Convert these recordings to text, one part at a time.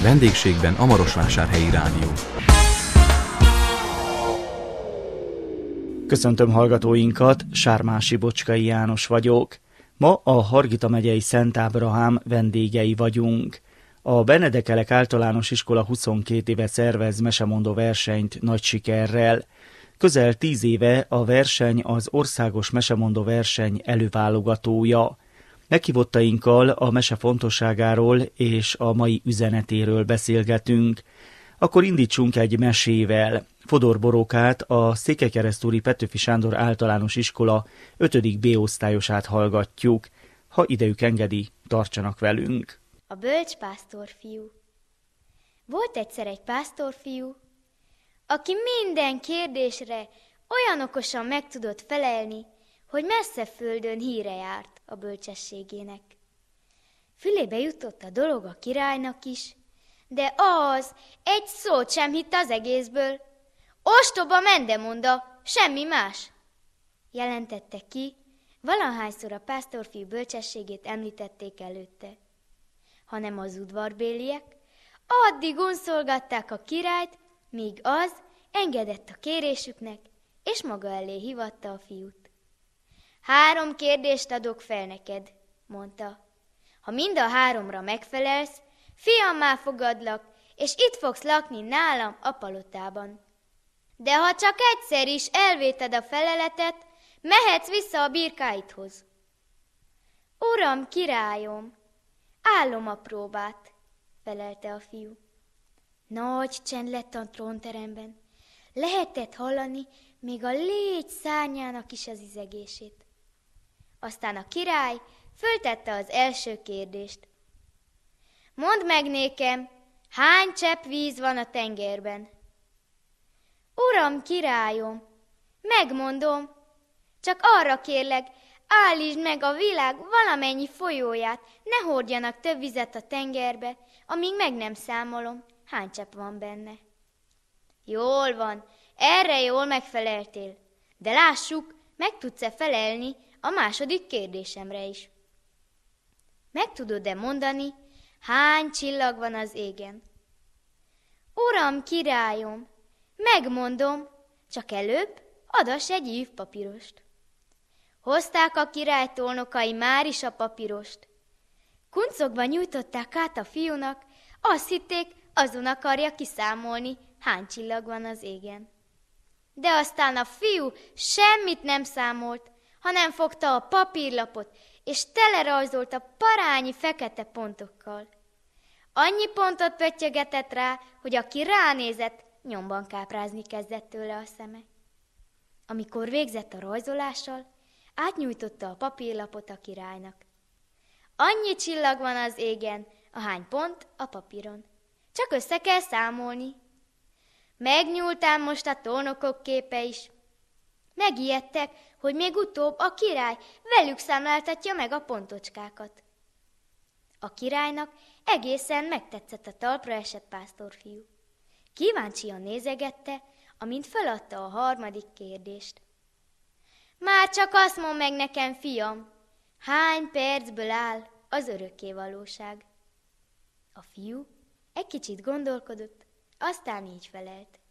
Vendégségben a Marosvásárhelyi Rádió. Köszöntöm hallgatóinkat, Sármási Bocskai János vagyok. Ma a Hargita megyei Szent Ábrahám vendégei vagyunk. A Benedekelek Általános Iskola 22 éve szervez mesemondó versenyt nagy sikerrel. Közel 10 éve a verseny az országos mesemondó verseny előválogatója. Meghívottainkkal a mese fontosságáról és a mai üzenetéről beszélgetünk. Akkor indítsunk egy mesével. Fodor Borókát, a Székelykeresztúri Petőfi Sándor Általános Iskola 5. B osztályosát hallgatjuk. Ha idejük engedi, tartsanak velünk. A bölcs pásztorfiú. Volt egyszer egy pásztorfiú, aki minden kérdésre olyan okosan meg tudott felelni, hogy messze földön híre járt a bölcsességének. Fülébe jutott a dolog a királynak is, de az egy szót sem hitt az egészből. Ostoba mendemonda, semmi más, jelentette ki, valahányszor a pásztorfiú bölcsességét említették előtte. Hanem az udvarbéliek addig unszolgatták a királyt, míg az engedett a kérésüknek, és maga elé hívatta a fiút. 3 kérdést adok fel neked, mondta. Ha mind a 3-ra megfelelsz, fiammá fogadlak, és itt fogsz lakni nálam a palotában. De ha csak egyszer is elvéted a feleletet, mehetsz vissza a birkáidhoz. Uram, királyom, állom a próbát, felelte a fiú. Nagy csend lett a trónteremben. Lehetett hallani még a légy szárnyának is az izegését. Aztán a király föltette az első kérdést. Mondd meg nékem, hány csepp víz van a tengerben? Uram, királyom, megmondom, csak arra kérlek, állítsd meg a világ valamennyi folyóját, ne hordjanak több vizet a tengerbe, amíg meg nem számolom, hány csepp van benne. Jól van, erre jól megfeleltél, de lássuk, meg tudsz-e felelni a második kérdésemre is. Meg tudod-e mondani, hány csillag van az égen? Uram, királyom, megmondom, csak előbb adass egy ív papírost. Hozták a király tolnokai már is a papírost. Kuncogva nyújtották át a fiúnak, azt hitték, azon akarja kiszámolni, hány csillag van az égen. De aztán a fiú semmit nem számolt, hanem fogta a papírlapot, és telerajzolta parányi fekete pontokkal. Annyi pontot pöttyögetett rá, hogy aki ránézett, nyomban káprázni kezdett tőle a szeme. Amikor végzett a rajzolással, átnyújtotta a papírlapot a királynak. Annyi csillag van az égen, ahány pont a papíron. Csak össze kell számolni. Megnyúltál most a tolnokok képe is. Megijedtek, hogy még utóbb a király velük számláltatja meg a pontocskákat. A királynak egészen megtetszett a talpra esett pásztorfiú. Kíváncsian nézegette, amint feladta a 3. kérdést. Már csak azt mondd meg nekem, fiam, hány percből áll az örökkévalóság? A fiú egy kicsit gondolkodott, aztán így felelt.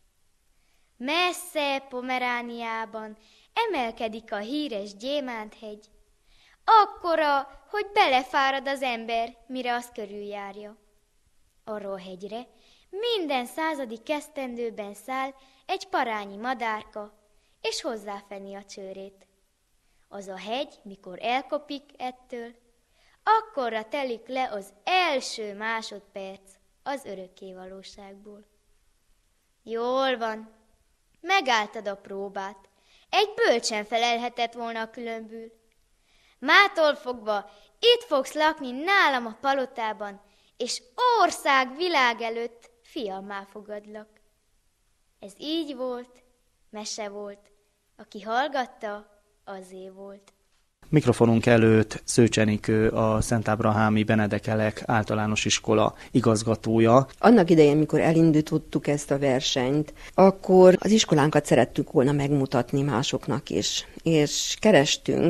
Messze Pomerániában emelkedik a híres Gyémánthegy, akkora, hogy belefárad az ember, mire az körüljárja. Arra a hegyre minden 100. esztendőben száll egy parányi madárka, és hozzáfeni a csőrét. Az a hegy, mikor elkopik ettől, akkorra telik le az első másodperc az örökkévalóságból. Jól van, megálltad a próbát. Egy bölcs sem felelhetett volna a különbül. Mától fogva itt fogsz lakni nálam a palotában, és ország világ előtt fiammá fogadlak. Ez így volt, mese volt. Aki hallgatta, azé volt. Mikrofonunk előtt Szőcs Enikő, a Szent Ábrahámi Benedekelek Általános Iskola igazgatója. Annak idején, mikor elindítottuk ezt a versenyt, akkor az iskolánkat szerettük volna megmutatni másoknak is. És kerestünk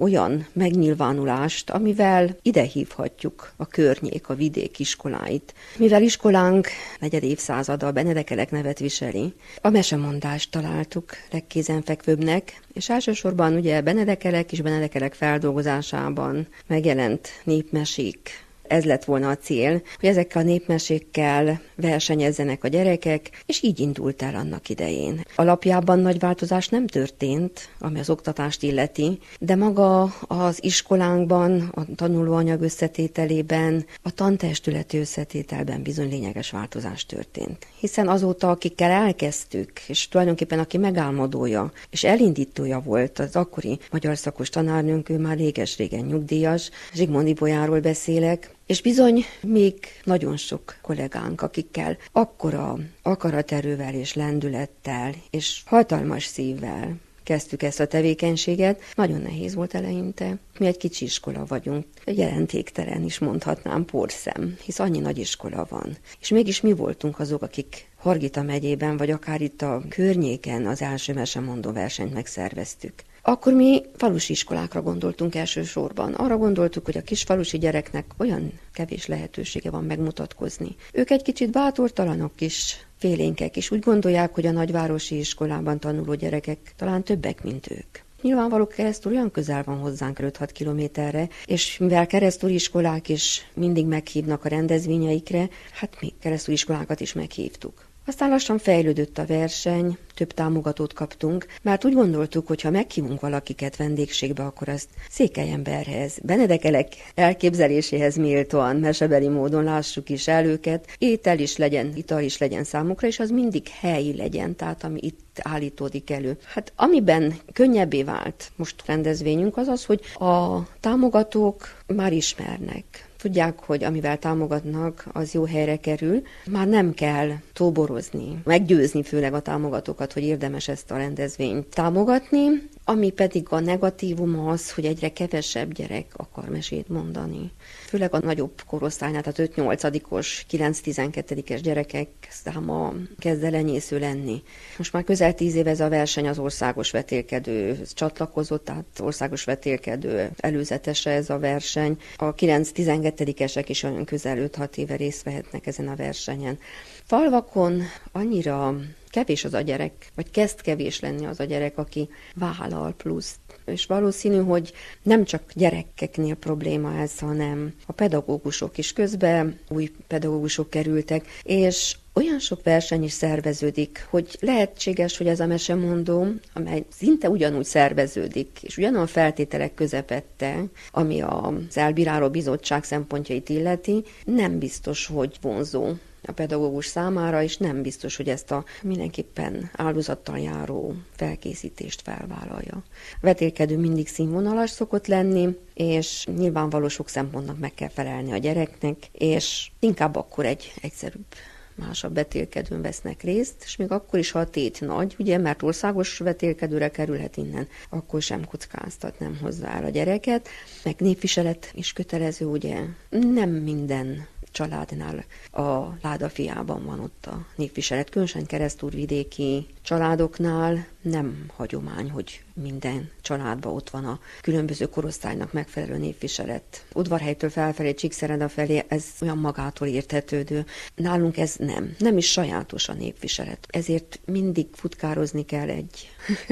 olyan megnyilvánulást, amivel ide hívhatjuk a környék, a vidék iskoláit. Mivel iskolánk negyed évszázada a Benedekelek nevet viseli, a mesemondást találtuk legkézenfekvőbbnek, és elsősorban ugye Benedekelek és Benedekelek feldolgozásában megjelent népmesék. Ez lett volna a cél, hogy ezekkel a népmesékkel versenyezzenek a gyerekek, és így indult el annak idején. Alapjában nagy változás nem történt, ami az oktatást illeti, de maga az iskolánkban, a tanulóanyag összetételében, a tantestületi összetételben bizony lényeges változás történt. Hiszen azóta, akikkel elkezdtük, és tulajdonképpen aki megálmodója, és elindítója volt az akkori magyar szakos tanárnőnk, ő már réges-régen nyugdíjas, Zsigmond Ibolyáról beszélek, és bizony még nagyon sok kollégánk, akikkel akkora akaraterővel és lendülettel és hatalmas szívvel kezdtük ezt a tevékenységet. Nagyon nehéz volt eleinte. Mi egy kicsi iskola vagyunk, jelentéktelen is mondhatnám, porszem, hisz annyi nagy iskola van. És mégis mi voltunk azok, akik Hargita megyében, vagy akár itt a környéken az első mesemondó versenyt megszerveztük. Akkor mi falusi iskolákra gondoltunk elsősorban. Arra gondoltuk, hogy a kisfalusi gyereknek olyan kevés lehetősége van megmutatkozni. Ők egy kicsit bátortalanok is, félénkek is. Úgy gondolják, hogy a nagyvárosi iskolában tanuló gyerekek talán többek, mint ők. Nyilvánvaló Keresztúr olyan közel van hozzánk 5-6 kilométerre, és mivel keresztúri iskolák is mindig meghívnak a rendezvényeikre, hát mi keresztúri iskolákat is meghívtuk. Aztán lassan fejlődött a verseny, több támogatót kaptunk, mert úgy gondoltuk, hogy ha meghívunk valakiket vendégségbe, akkor azt Székelyemberhez, Benedekelek elképzeléséhez méltóan, mesebeli módon lássuk is el őket, étel is legyen, ital is legyen számukra, és az mindig helyi legyen, tehát ami itt állítódik elő. Hát amiben könnyebbé vált most rendezvényünk az az, hogy a támogatók már ismernek. Tudják, hogy amivel támogatnak, az jó helyre kerül. Már nem kell tóborozni, meggyőzni főleg a támogatókat, hogy érdemes ezt a rendezvényt támogatni. Ami pedig a negatívum az, hogy egyre kevesebb gyerek akar mesét mondani. Főleg a nagyobb korosztálynál, tehát 5-8-os, 9-12-es gyerekek száma kezd el enyésző lenni. Most már közel 10 éve ez a verseny az országos vetélkedő csatlakozott, tehát országos vetélkedő előzetese ez a verseny. A 9-12-esek is olyan közel 5-6 éve részt vehetnek ezen a versenyen. Falvakon annyira kevés az a gyerek, vagy kezd kevés lenni az a gyerek, aki vállal pluszt. És valószínű, hogy nem csak gyerekeknél probléma ez, hanem a pedagógusok is. Közben új pedagógusok kerültek, és olyan sok verseny is szerveződik, hogy lehetséges, hogy ez a mesemondó, amely szinte ugyanúgy szerveződik, és ugyanolyan feltételek közepette, ami az elbíráló bizottság szempontjait illeti, nem biztos, hogy vonzó a pedagógus számára, és nem biztos, hogy ezt a mindenképpen áldozattal járó felkészítést felvállalja. A vetélkedő mindig színvonalas szokott lenni, és nyilvánvaló sok szempontnak meg kell felelni a gyereknek, és inkább akkor egy egyszerűbb, másabb vetélkedőn vesznek részt, és még akkor is, ha a tét nagy, ugye, mert országos vetélkedőre kerülhet innen, akkor sem kockáztat, nem hozzá el a gyereket. Meg népviselet is kötelező, ugye, nem minden családnál a ládafiában van ott a népviselet. Különösen keresztúrvidéki családoknál nem hagyomány, hogy minden családban ott van a különböző korosztálynak megfelelő népviselet. Udvarhelytől felfelé, Csíkszereda felé ez olyan magától értetődő. Nálunk ez nem is sajátos a népviselet. Ezért mindig futkározni kell egy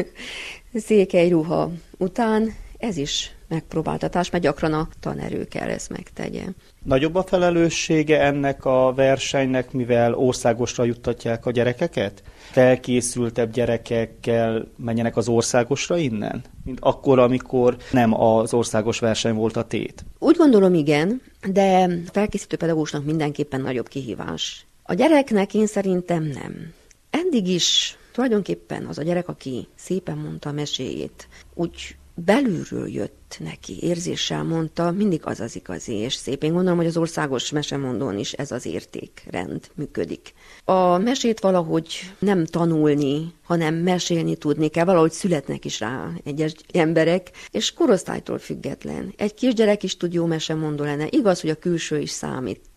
székely ruha után. Ez is megpróbáltatás, mert gyakran a tanerő kell ezt megtegye. Nagyobb a felelőssége ennek a versenynek, mivel országosra juttatják a gyerekeket? Felkészültebb gyerekekkel menjenek az országosra innen? Mint akkor, amikor nem az országos verseny volt a tét? Úgy gondolom, igen, de felkészítő pedagógusnak mindenképpen nagyobb kihívás. A gyereknek én szerintem nem. Eddig is tulajdonképpen az a gyerek, aki szépen mondta a meséjét, úgy belülről jött neki, érzéssel mondta, mindig az az igazi és szép. Én gondolom, hogy az országos mesemondón is ez az értékrend működik. A mesét valahogy nem tanulni, hanem mesélni tudni kell, valahogy születnek is rá egyes emberek, és korosztálytól független. Egy kisgyerek is tud jó mesemondó lenni. Igaz, hogy a külső is számít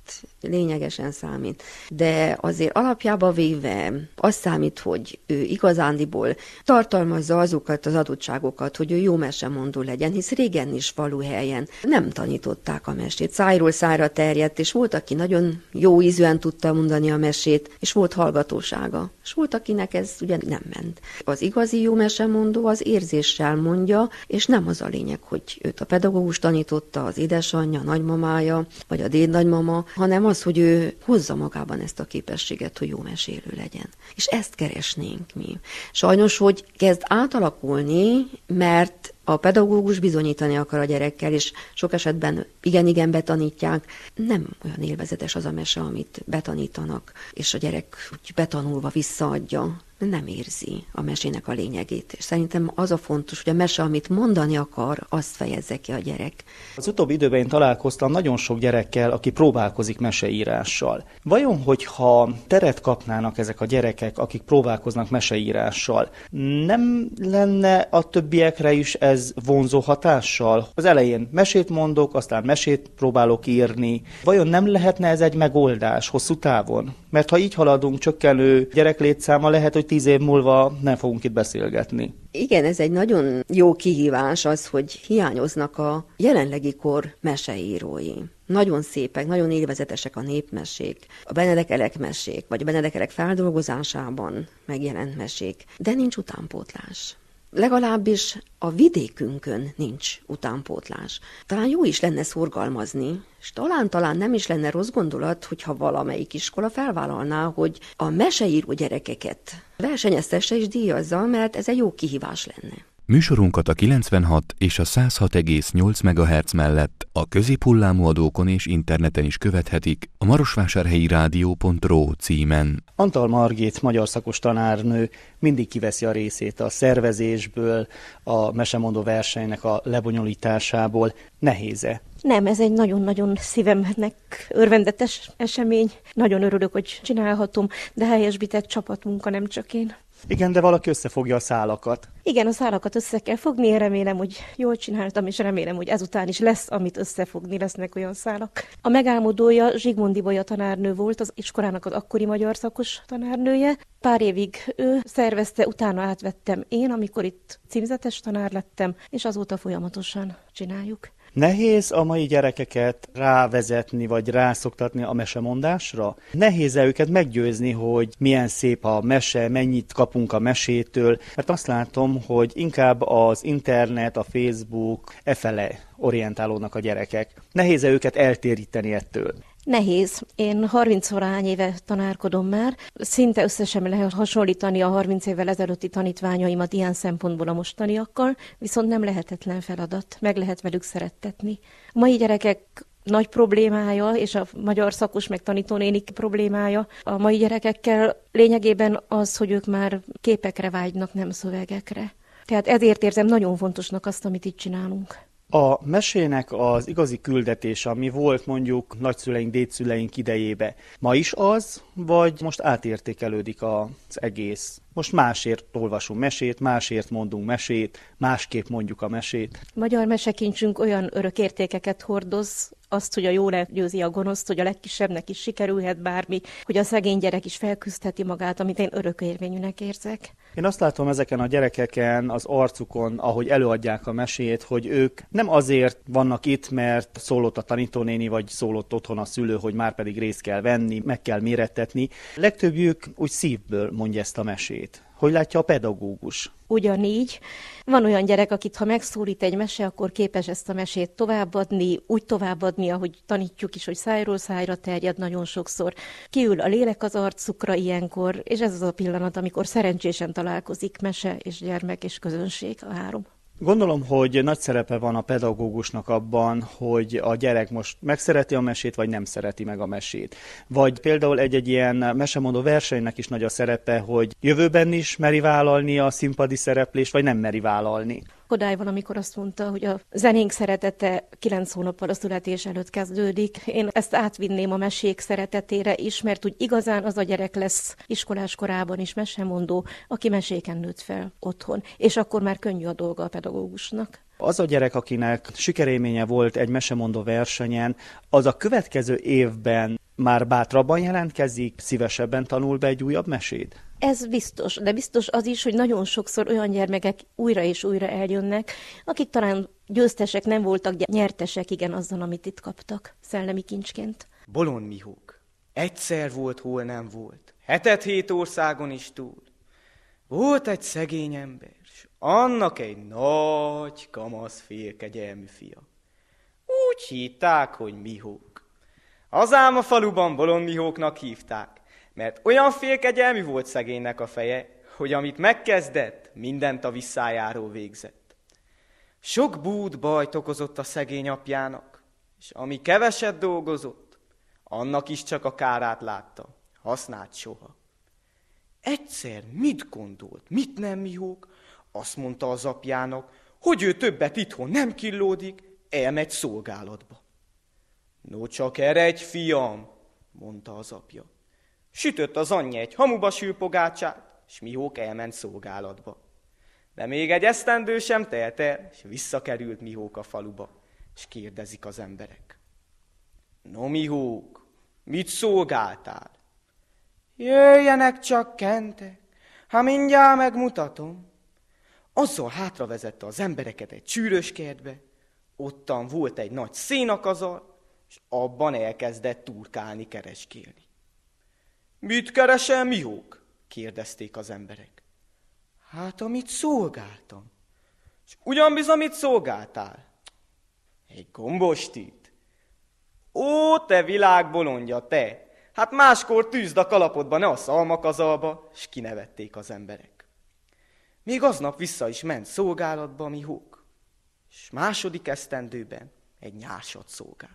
lényegesen számít. De azért alapjába véve az számít, hogy ő igazándiból tartalmazza azokat az adottságokat, hogy ő jó mesemondó legyen, hisz régen is faluhelyen nem tanították a mesét. Szájról szájra terjedt, és volt, aki nagyon jó ízűen tudta mondani a mesét, és volt hallgatósága. És volt, akinek ez ugye nem ment. Az igazi jó mesemondó az érzéssel mondja, és nem az a lényeg, hogy őt a pedagógus tanította, az édesanyja, a nagymamája, vagy a dédnagymama, hanem az, hogy ő hozza magában ezt a képességet, hogy jó mesélő legyen. És ezt keresnénk mi. Sajnos, hogy kezd átalakulni, mert a pedagógus bizonyítani akar a gyerekkel, és sok esetben igen betanítják. Nem olyan élvezetes az a mese, amit betanítanak, és a gyerek úgy betanulva visszaadja. Nem érzi a mesének a lényegét. És szerintem az a fontos, hogy a mese, amit mondani akar, azt fejezze ki a gyerek. Az utóbbi időben én találkoztam nagyon sok gyerekkel, aki próbálkozik meseírással. Vajon, hogyha teret kapnának ezek a gyerekek, akik próbálkoznak meseírással, nem lenne a többiekre is ez vonzó hatással? Az elején mesét mondok, aztán mesét próbálok írni. Vajon nem lehetne ez egy megoldás hosszú távon? Mert ha így haladunk, csökkenő gyereklétszáma, lehet, hogy 10 év múlva nem fogunk itt beszélgetni. Igen, ez egy nagyon jó kihívás az, hogy hiányoznak a jelenlegi kor meseírói. Nagyon szépek, nagyon élvezetesek a népmesék, a Benedek-Elek mesék, vagy a Benedek-Elek feldolgozásában megjelent mesék, de nincs utánpótlás. Legalábbis a vidékünkön nincs utánpótlás. Talán jó is lenne szorgalmazni, és talán nem is lenne rossz gondolat, hogyha valamelyik iskola felvállalná, hogy a meseíró gyerekeket versenyeztesse és díjazza, mert ez egy jó kihívás lenne. Műsorunkat a 96 és a 106,8 MHz mellett a középhullámú adókon és interneten is követhetik a marosvásárhelyirádió.ro címen. Antal Margit, magyar szakos tanárnő mindig kiveszi a részét a szervezésből, a mesemondó versenynek a lebonyolításából. Nehéz-e? Nem, ez egy nagyon-nagyon szívemnek örvendetes esemény. Nagyon örülök, hogy csinálhatom, de helyesbített csapatmunka, nem csak én. Igen, de valaki összefogja a szálakat. Igen, a szálakat össze kell fogni, én remélem, hogy jól csináltam, és remélem, hogy ezután is lesz, amit összefogni, lesznek olyan szálak. A megálmodója Zsigmond Ibolya tanárnő volt, az iskolának az akkori magyar szakos tanárnője. Pár évig ő szervezte, utána átvettem én, amikor itt címzetes tanár lettem, és azóta folyamatosan csináljuk. Nehéz a mai gyerekeket rávezetni, vagy rászoktatni a mesemondásra? Nehéz-e őket meggyőzni, hogy milyen szép a mese, mennyit kapunk a mesétől? Mert azt látom, hogy inkább az internet, a Facebook, efele orientálódnak a gyerekek. Nehéz-e őket eltéríteni ettől? Nehéz. Én 30-valahány éve tanárkodom már. Szinte össze sem lehet hasonlítani a 30 évvel ezelőtti tanítványaimat ilyen szempontból a mostaniakkal, viszont nem lehetetlen feladat. Meg lehet velük szerettetni. A mai gyerekek nagy problémája, és a magyar szakos meg tanítónénik problémája a mai gyerekekkel lényegében az, hogy ők már képekre vágynak, nem szövegekre. Tehát ezért érzem nagyon fontosnak azt, amit itt csinálunk. A mesének az igazi küldetése, ami volt mondjuk nagyszüleink, dédszüleink idejébe, ma is az, vagy most átértékelődik az egész? Most másért olvasunk mesét, másért mondunk mesét, másképp mondjuk a mesét. Magyar mesekincsünk olyan örök értékeket hordoz, azt, hogy a jó legyőzi a gonoszt, hogy a legkisebbnek is sikerülhet bármi, hogy a szegény gyerek is felküzdheti magát, amit én örökérvényűnek érzek. Én azt látom ezeken a gyerekeken, az arcukon, ahogy előadják a mesét, hogy ők nem azért vannak itt, mert szólott a tanítónéni, vagy szólott otthon a szülő, hogy már pedig részt kell venni, meg kell mérettetni. Legtöbbjük úgy szívből mondja ezt a mesét. Hogy látja a pedagógus? Ugyanígy. Van olyan gyerek, akit ha megszólít egy mese, akkor képes ezt a mesét továbbadni, úgy továbbadni, ahogy tanítjuk is, hogy szájról szájra terjed nagyon sokszor. Kiül a lélek az arcukra ilyenkor, és ez az a pillanat, amikor szerencsésen találkozik mese és gyermek és közönség, a három. Gondolom, hogy nagy szerepe van a pedagógusnak abban, hogy a gyerek most megszereti a mesét, vagy nem szereti meg a mesét. Vagy például egy ilyen mesemondó versenynek is nagy a szerepe, hogy jövőben is meri vállalni a színpadi szereplést, vagy nem meri vállalni. Odáig van, amikor azt mondta, hogy a zenénk szeretete 9 hónappal a születés előtt kezdődik. Én ezt átvinném a mesék szeretetére is, mert úgy igazán az a gyerek lesz iskolás korában is mesemondó, aki meséken nőtt fel otthon. És akkor már könnyű a dolga a pedagógusnak. Az a gyerek, akinek sikerélménye volt egy mesemondó versenyen, az a következő évben már bátrabban jelentkezik, szívesebben tanul be egy újabb mesét? Ez biztos, de biztos az is, hogy nagyon sokszor olyan gyermekek újra és újra eljönnek, akik talán győztesek nem voltak, nyertesek igen azzal, amit itt kaptak, szellemi kincsként. Bolond Mihók. Egyszer volt, hol nem volt. 7 országon is túl. Volt egy szegény ember, s annak egy nagy, kamasz, félkegyelmű fia. Úgy hívták, hogy Mihók. Az ám a faluban Bolond Mihóknak hívták, mert olyan félkegyelmű volt szegénynek a feje, hogy amit megkezdett, mindent a visszájáról végzett. Sok búd bajt okozott a szegény apjának, és ami keveset dolgozott, annak is csak a kárát látta, használt soha. Egyszer mit gondolt, mit nem Mihók? Azt mondta az apjának, hogy ő többet itthon nem killódik, elmegy szolgálatba. No csak eredj, fiam, mondta az apja. Sütött az anyja egy hamuba sülpogácsát, s Mihók elment szolgálatba. De még egy esztendő sem telt el, és visszakerült Mihók a faluba, és kérdezik az emberek. No Mihók, mit szolgáltál? Jöjjenek csak kentek, ha mindjárt megmutatom. Azzal hátravezette az embereket egy csűrös kertbe, ottan volt egy nagy szénakazal, és abban elkezdett turkálni, kereskélni. Mit keresel, Mihók? Kérdezték az emberek. Hát, amit szolgáltam. És ugyan bizony, mit szolgáltál? Egy gombostit. Ó, te világbolondja, te! Hát máskor tűzd a kalapodba, ne a szalmakazalba, s kinevették az emberek. Még aznap vissza is ment szolgálatba Mihók, és második esztendőben egy nyársat szolgált.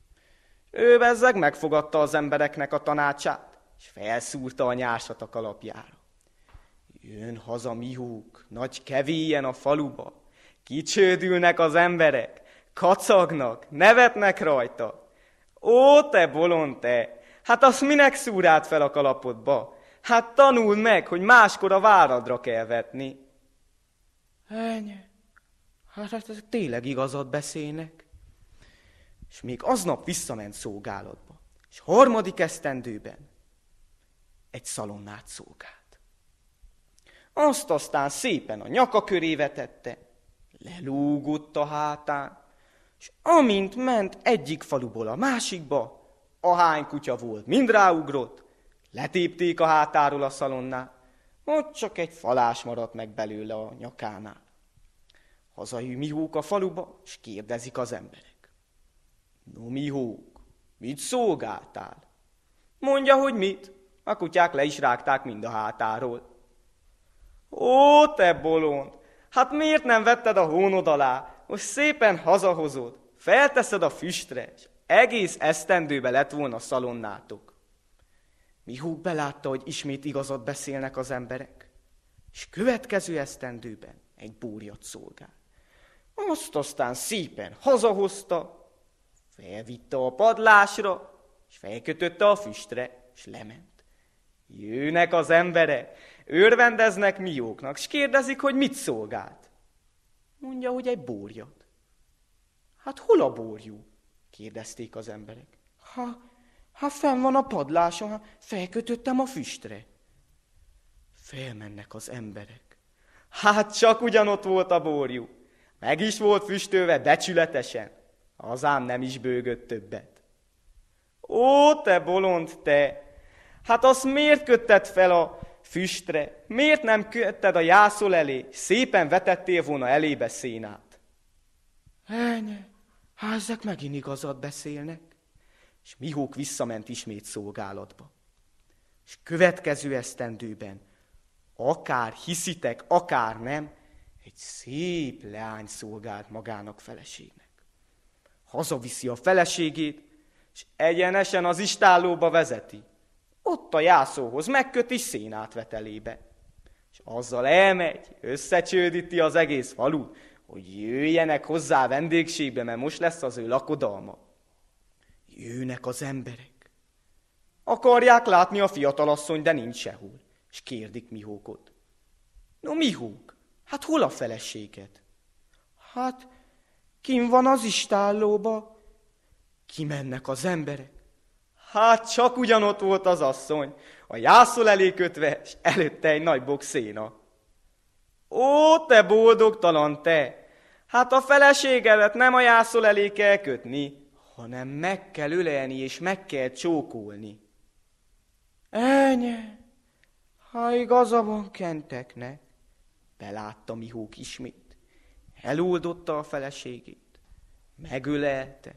Ő bezzeg megfogadta az embereknek a tanácsát, és felszúrta a nyársat a kalapjára. Jön haza Mihók, nagy kevélyen a faluba, kicsődülnek az emberek, kacagnak, nevetnek rajta. Ó, te bolond, te! Hát azt minek szúrált fel a kalapodba? Hát tanuld meg, hogy máskor a váradra kell vetni. Ennyi. Hát tényleg igazat beszélnek. És még aznap visszament szolgálatba. És harmadik esztendőben egy szalonnát szolgált. Azt aztán szépen a nyaka köré vetette, lelúgott a hátán, és amint ment egyik faluból a másikba, ahány kutya volt, mind ráugrott, letépték a hátáról a szalonnát, ott csak egy falás maradt meg belőle a nyakánál. Hazajön Mihók a faluba, és kérdezik az emberek. No, Mihók, mit szolgáltál? Mondja, hogy mit. A kutyák le is rágták mind a hátáról. Ó, te bolond! Hát miért nem vetted a hónod alá? Most szépen hazahozod, felteszed a füstre, és egész esztendőbe lett volna szalonnátok. Mihók belátta, hogy ismét igazat beszélnek az emberek, és következő esztendőben egy búrjat szolgál. Azt aztán szépen hazahozta, felvitte a padlásra, és felkötötte a füstre, és lement. Jönnek az emberek, örvendeznek Mihóknak, és kérdezik, hogy mit szolgált. Mondja, hogy egy búrjat. Hát hol a búrjú? Kérdezték az emberek. Ha fenn van a padláson, felkötöttem a füstre. Felmennek az emberek. Hát csak ugyanott volt a búrjú. Meg is volt füstölve becsületesen. Az ám nem is bőgött többet. Ó, te bolond, te! Hát azt miért kötted fel a füstre? Miért nem kötted a jászol elé? Szépen vetettél volna elébe szénát. Ennyi. Hát ezek megint igazat beszélnek. És Mihók visszament ismét szolgálatba. És következő esztendőben, akár hiszitek, akár nem, egy szép leány szolgált magának feleségnek. Hazaviszi a feleségét, és egyenesen az istállóba vezeti. Ott a jászóhoz megköt, és szénát vet elébe. És azzal elmegy, összecsődíti az egész falut, hogy jöjjenek hozzá vendégségbe, mert most lesz az ő lakodalma. Jönnek az emberek. Akarják látni a fiatalasszony, de nincs sehol. És kérdik Mihókot. No, Mihók, hát hol a feleséged? Hát, kim van az istállóba. Kimennek az emberek. Hát csak ugyanott volt az asszony, a jászol elé kötve, és előtte egy nagy bokszéna. Ó, te boldogtalan te! Hát a feleségedet nem a jászol elé kell kötni, hanem meg kell ölelni és meg kell csókolni. Ennyi, ha igaza van Kenteknek, belátta Mihók ismét. Eloldotta a feleségét, megölelte,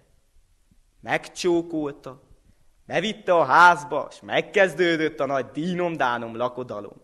megcsókolta, bevitte a házba, és megkezdődött a nagy dínom-dánom lakodalom.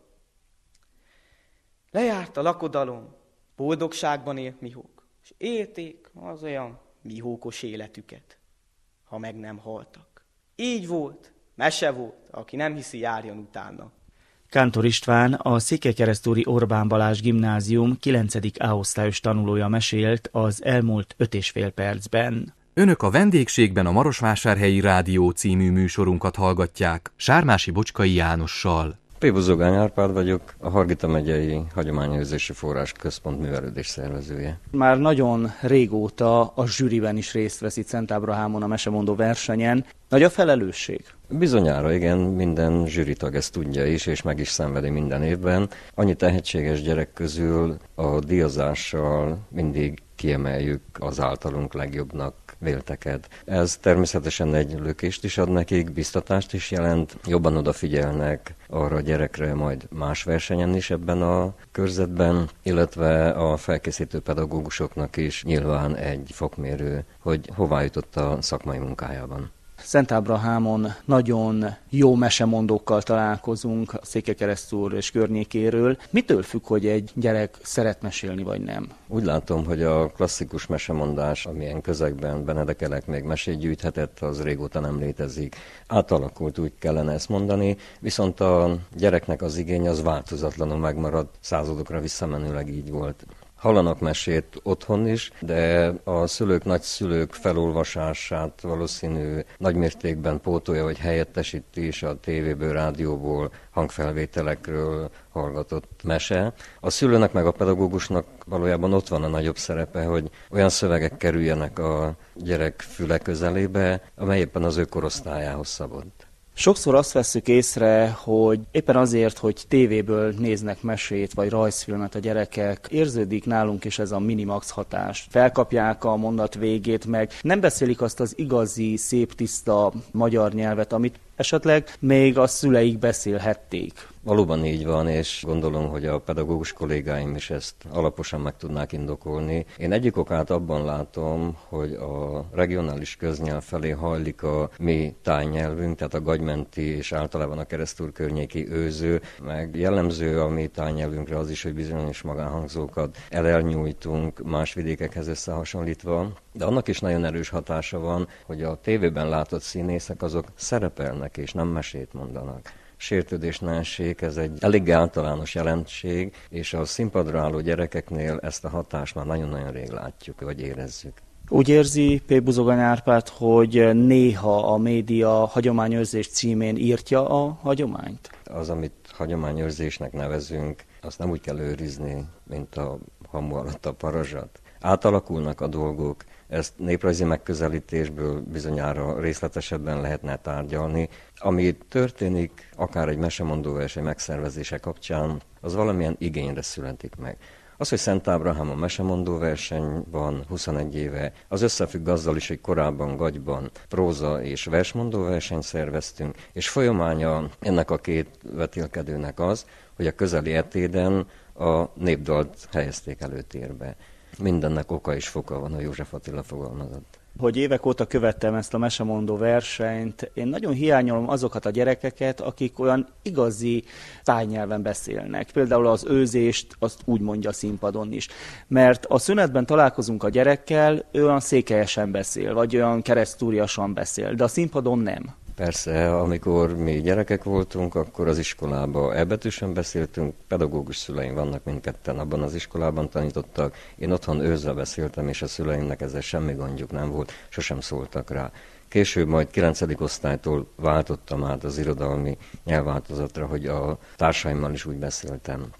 Lejárt a lakodalom, boldogságban élt Mihók, és élték az olyan mihókos életüket, ha meg nem haltak. Így volt, mese volt, aki nem hiszi, járjon utána. Kántor István, a Székelykeresztúri Orbán Balázs Gimnázium 9. A-osztályos tanulója mesélt az elmúlt 5,5 percben. Önök a vendégségben a Marosvásárhelyi Rádió című műsorunkat hallgatják Sármási Bocskai Jánossal. P. Buzogány Árpád vagyok, a Hargita megyei Hagyományőrzési Forrás Központ művelődés szervezője. Már nagyon régóta a zsűriben is részt vesz itt Szent Ábrahámon a mesemondó versenyen. Nagy a felelősség? Bizonyára igen, minden zsűritag ezt tudja is, és meg is szenvedi minden évben. Annyi tehetséges gyerek közül a díjazással mindig kiemeljük az általunk legjobbnak vélteket. Ez természetesen egy lökést is ad nekik, biztatást is jelent, jobban odafigyelnek arra a gyerekre majd más versenyen is ebben a körzetben, illetve a felkészítő pedagógusoknak is nyilván egy fokmérő, hogy hová jutott a szakmai munkájában. Szent Ábrahámon nagyon jó mesemondókkal találkozunk a Székelykeresztúr és környékéről. Mitől függ, hogy egy gyerek szeret mesélni, vagy nem? Úgy látom, hogy a klasszikus mesemondás, amilyen közegben Benedek Elek még mesét gyűjthetett, az régóta nem létezik. Átalakult, úgy kellene ezt mondani, viszont a gyereknek az igény az változatlanul megmaradt, századokra visszamenőleg így volt. Hallanak mesét otthon is, de a szülők, nagyszülők felolvasását valószínű nagymértékben pótolja, vagy helyettesíti is a tévéből, rádióból, hangfelvételekről hallgatott mese. A szülőnek meg a pedagógusnak valójában ott van a nagyobb szerepe, hogy olyan szövegek kerüljenek a gyerek füle közelébe, amely éppen az ő korosztályához szabott. Sokszor azt vesszük észre, hogy éppen azért, hogy tévéből néznek mesét vagy rajzfilmet a gyerekek, érződik nálunk is ez a minimax hatás. Felkapják a mondat végét, meg nem beszélik azt az igazi, szép, tiszta magyar nyelvet, amit esetleg még a szüleik beszélhették. Valóban így van, és gondolom, hogy a pedagógus kollégáim is ezt alaposan meg tudnák indokolni. Én egyik okát abban látom, hogy a regionális köznyelv felé hajlik a mi tájnyelvünk, tehát a gagymenti és általában a keresztúr környéki őző, meg jellemző a mi tájnyelvünkre az is, hogy bizonyos magánhangzókat elnyújtunk más vidékekhez összehasonlítva, de annak is nagyon erős hatása van, hogy a tévében látott színészek azok szerepelnek és nem mesét mondanak. Sértődés ne essék, ez egy elég általános jelenség, és a színpadra álló gyerekeknél ezt a hatást már nagyon-nagyon rég látjuk, vagy érezzük. Úgy érzi P. Buzogány Árpád, hogy néha a média hagyományőrzés címén írtja a hagyományt? Az, amit hagyományőrzésnek nevezünk, azt nem úgy kell őrizni, mint a hamu alatt a parazsat. Átalakulnak a dolgok, ezt néprajzi megközelítésből bizonyára részletesebben lehetne tárgyalni. Ami történik, akár egy mesemondóverseny megszervezése kapcsán, az valamilyen igényre születik meg. Az, hogy Szent Ábrahámon mesemondóverseny van 21 éve, az összefügg azzal is, hogy korábban Gagyban próza és versmondóversenyt szerveztünk, és folyamánya ennek a két vetélkedőnek az, hogy a közeli etéden a népdalt helyezték előtérbe. Mindennek oka és foka van, a József Attila fogalmazott. Hogy évek óta követtem ezt a mesemondó versenyt, én nagyon hiányolom azokat a gyerekeket, akik olyan igazi tájnyelven beszélnek. Például az őzést, azt úgy mondja a színpadon is. Mert a szünetben találkozunk a gyerekkel, ő olyan székelyesen beszél, vagy olyan keresztúriasan beszél, de a színpadon nem. Persze, amikor mi gyerekek voltunk, akkor az iskolába elbetűsen beszéltünk, pedagógus szüleim vannak mindketten, abban az iskolában tanítottak. Én otthon őzzel beszéltem, és a szüleimnek ezzel semmi gondjuk nem volt, sosem szóltak rá. Később majd 9. osztálytól váltottam át az irodalmi nyelvváltozatra, hogy a társaimmal is úgy beszéltem.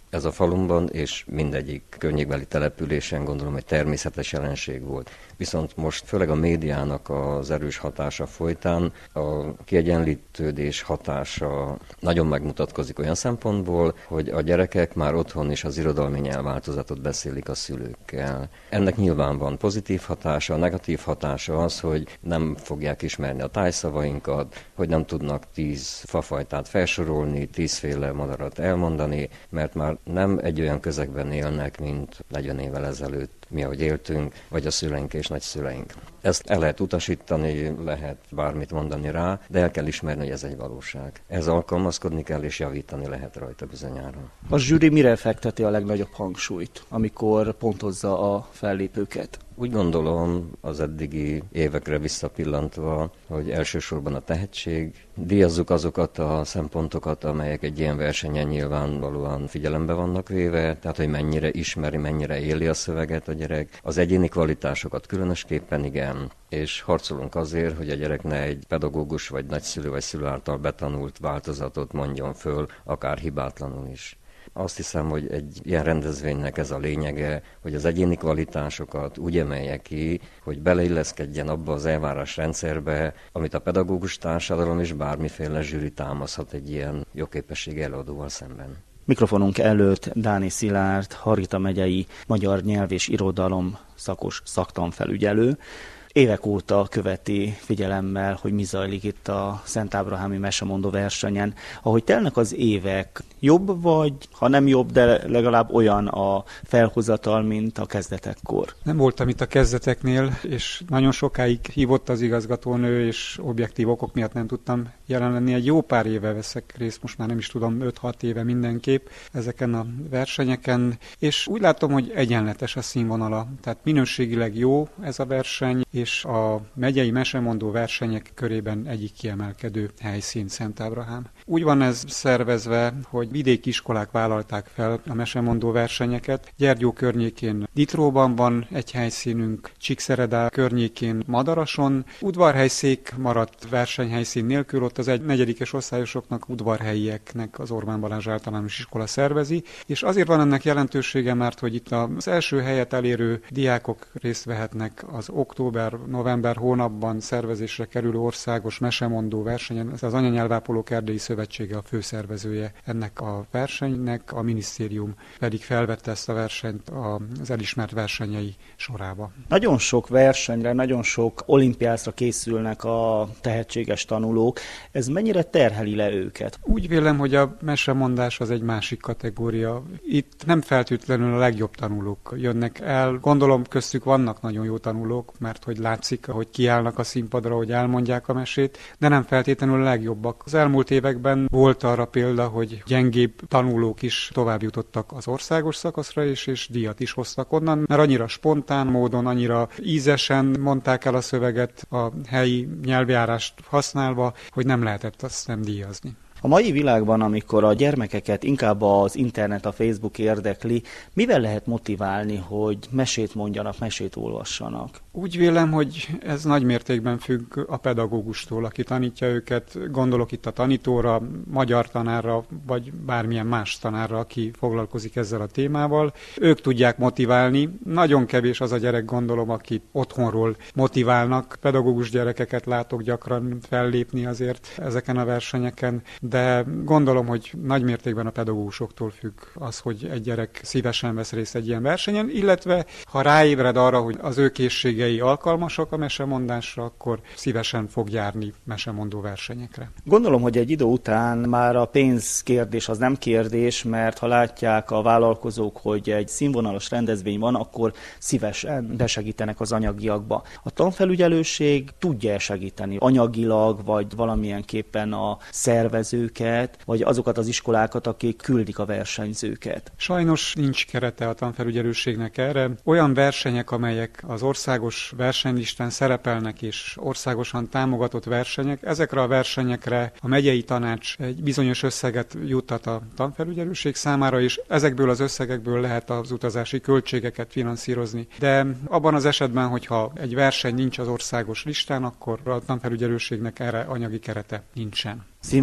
Ez a falumban és mindegyik környékbeli településen gondolom, hogy természetes jelenség volt. Viszont most főleg a médiának az erős hatása folytán a kiegyenlítődés hatása nagyon megmutatkozik olyan szempontból, hogy a gyerekek már otthon is az irodalmi nyelvváltozatot beszélik a szülőkkel. Ennek nyilván van pozitív hatása, a negatív hatása az, hogy nem fogják ismerni a tájszavainkat, hogy nem tudnak 10 fafajtát felsorolni, 10 féle madarat elmondani, mert már nem egy olyan közegben élnek, mint 40 évvel ezelőtt mi, ahogy éltünk, vagy a szüleink és nagyszüleink. Ezt el lehet utasítani, lehet bármit mondani rá, de el kell ismerni, hogy ez egy valóság. Ez alkalmazkodni kell, és javítani lehet rajta bizonyára. A zsűri mire fekteti a legnagyobb hangsúlyt, amikor pontozza a fellépőket? Úgy gondolom, az eddigi évekre visszapillantva, hogy elsősorban a tehetség, díjazzuk azokat a szempontokat, amelyek egy ilyen versenyen nyilvánvalóan figyelembe vannak véve, tehát hogy mennyire ismeri, mennyire éli a szöveget a gyerek. Az egyéni kvalitásokat különösképpen igen, és harcolunk azért, hogy a gyerek ne egy pedagógus, vagy nagyszülő, vagy szülő által betanult változatot mondjon föl, akár hibátlanul is. Azt hiszem, hogy egy ilyen rendezvénynek ez a lényege, hogy az egyéni kvalitásokat úgy emelje ki, hogy beleilleszkedjen abba az elvárásrendszerbe, amit a pedagógus társadalom és bármiféle zsűri támaszhat egy ilyen jogképességi előadóval szemben. Mikrofonunk előtt Dáni Szilárd, Hargita megyei magyar nyelv és irodalom szakos szaktanfelügyelő. Évek óta követi figyelemmel, hogy mi zajlik itt a Szent Ábrahámi Mesemondó versenyen. Ahogy telnek az évek, jobb vagy, ha nem jobb, de legalább olyan a felhozatal, mint a kezdetekkor? Nem voltam itt a kezdeteknél, és nagyon sokáig hívott az igazgatónő, és objektív okok miatt nem tudtam jelen lenni. Egy jó pár éve veszek részt, most már nem is tudom, 5-6 éve mindenképp ezeken a versenyeken, és úgy látom, hogy egyenletes a színvonala. Tehát minőségileg jó ez a verseny, és a megyei mesemondó versenyek körében egyik kiemelkedő helyszín Szent Ábrahám. Úgy van ez szervezve, hogy vidéki iskolák vállalták fel a mesemondó versenyeket. Gyergyó környékén Ditróban van egy helyszínünk, Csíkszeredá környékén Madarason. Udvarhelyszék maradt versenyhelyszín nélkül, ott az 4. osztályosoknak, udvarhelyieknek az Orbán Balázs általános iskola szervezi, és azért van ennek jelentősége, mert hogy itt az első helyet elérő diákok részt vehetnek az október-november hónapban szervezésre kerülő országos mesemondó versenyen. Ez az Anyanyelvápolók Erdélyi Szövetsége a főszervezője ennek a versenynek, a minisztérium pedig felvette ezt a versenyt az elismert versenyei sorába. Nagyon sok versenyre, nagyon sok olimpiászra készülnek a tehetséges tanulók. Ez mennyire terheli le őket? Úgy vélem, hogy a mesemondás az egy másik kategória. Itt nem feltétlenül a legjobb tanulók jönnek el. Gondolom köztük vannak nagyon jó tanulók, mert hogy látszik, hogy kiállnak a színpadra, hogy elmondják a mesét, de nem feltétlenül a legjobbak. Az elmúlt években volt arra példa, hogy gyengébb tanulók is tovább jutottak az országos szakaszra is, és díjat is hoztak onnan, mert annyira spontán módon, annyira ízesen mondták el a szöveget a helyi nyelvjárást használva, hogy nem lehetett azt nem díjazni. A mai világban, amikor a gyermekeket inkább az internet, a Facebook érdekli, mivel lehet motiválni, hogy mesét mondjanak, mesét olvassanak? Úgy vélem, hogy ez nagy mértékben függ a pedagógustól, aki tanítja őket. Gondolok itt a tanítóra, magyar tanárra, vagy bármilyen más tanárra, aki foglalkozik ezzel a témával. Ők tudják motiválni. Nagyon kevés az a gyerek, gondolom, aki otthonról motiválnak. Pedagógus gyerekeket látok gyakran fellépni azért ezeken a versenyeken, de gondolom, hogy nagy mértékben a pedagógusoktól függ az, hogy egy gyerek szívesen vesz részt egy ilyen versenyen, illetve ha ráébred arra, hogy az ő készségei alkalmasak a mesemondásra, akkor szívesen fog járni mesemondó versenyekre. Gondolom, hogy egy idő után már a pénzkérdés az nem kérdés, mert ha látják a vállalkozók, hogy egy színvonalas rendezvény van, akkor szívesen besegítenek az anyagiakba. A tanfelügyelőség tudja segíteni anyagilag, vagy valamilyenképpen a szervezőket, vagy azokat az iskolákat, akik küldik a versenyzőket? Sajnos nincs kerete a tanfelügyelőségnek erre. Olyan versenyek, amelyek az országos versenylistán szerepelnek és országosan támogatott versenyek, ezekre a versenyekre a megyei tanács egy bizonyos összeget juttat a tanfelügyelőség számára, és ezekből az összegekből lehet az utazási költségeket finanszírozni. De abban az esetben, hogyha egy verseny nincs az országos listán, akkor a tanfelügyelőségnek erre anyagi kerete nincsen. Színvonalas